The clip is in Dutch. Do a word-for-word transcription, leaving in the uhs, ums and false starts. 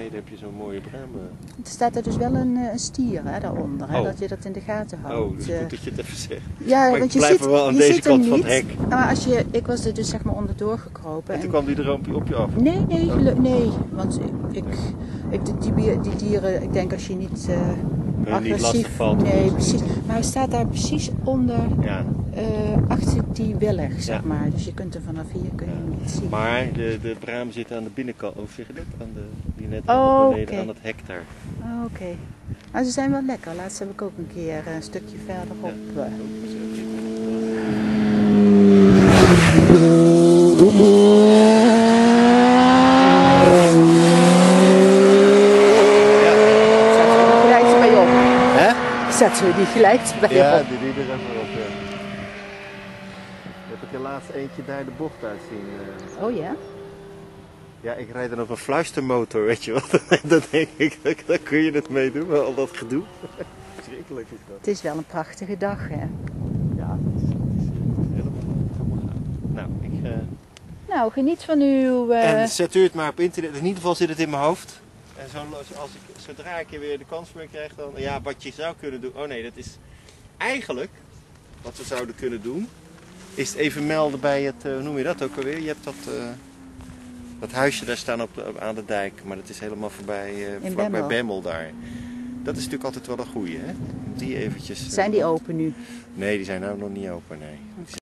beneden heb je zo'n mooie bramen. Er staat er dus wel een, een stier hè, daaronder, hè, Oh. dat je dat in de gaten houdt. Oh, dus goed dat je het even zegt. Ja, maar want ik je blijf ziet, wel aan je deze ziet hem kant van niet. het hek. Maar als je, ik was er dus zeg maar onderdoor gekropen. En toen en... kwam die er op je, op je af? Nee, nee, Oh. gelu- nee. Want ik, ik, die, die, die dieren, ik denk als je niet uh, Hun agressief... niet lastig valt. Nee, dus. precies. Maar hij staat daar precies onder, Ja. uh, achter die willig, zeg Ja. maar. Dus je kunt hem vanaf hier kun je Ja. hem niet zien. Maar de, de braam zit aan de binnenkant, hoe zeg je dat? Aan de, die net Oh, beneden okay. aan het hek daar. Oh, oké. Okay. Maar ze zijn wel lekker. Laatst heb ik ook een keer een stukje verderop. Ja. Uh, Zetten we die gelijk erbij ja, op. die, die er even op. Ja. Heb ik er laatst eentje daar de bocht uit zien. Uh... Oh ja? Ja, ik rijd dan op een fluistermotor, weet je wat? Dan denk ik, daar kun je het mee doen, maar al dat gedoe. Verschrikkelijk is dat. Het is wel een prachtige dag, hè? Ja, het is, het is helemaal gaaf. Nou, ik... Uh... Nou, geniet van uw... Uh... En zet u het maar op internet. In ieder geval zit het in mijn hoofd. En zo, als ik, zodra ik weer de kans meer krijg, dan... Ja, wat je zou kunnen doen... Oh nee, dat is... Eigenlijk, wat we zouden kunnen doen, is het even melden bij het... Uh, hoe noem je dat ook alweer? Je hebt dat... Uh, dat huisje daar staan op, op, aan de dijk. Maar dat is helemaal voorbij, uh, vlak bij Bemmel daar. Dat is natuurlijk altijd wel een goeie, hè? Die eventjes... Zijn die open nu? Nee, die zijn nou nog niet open, nee. Die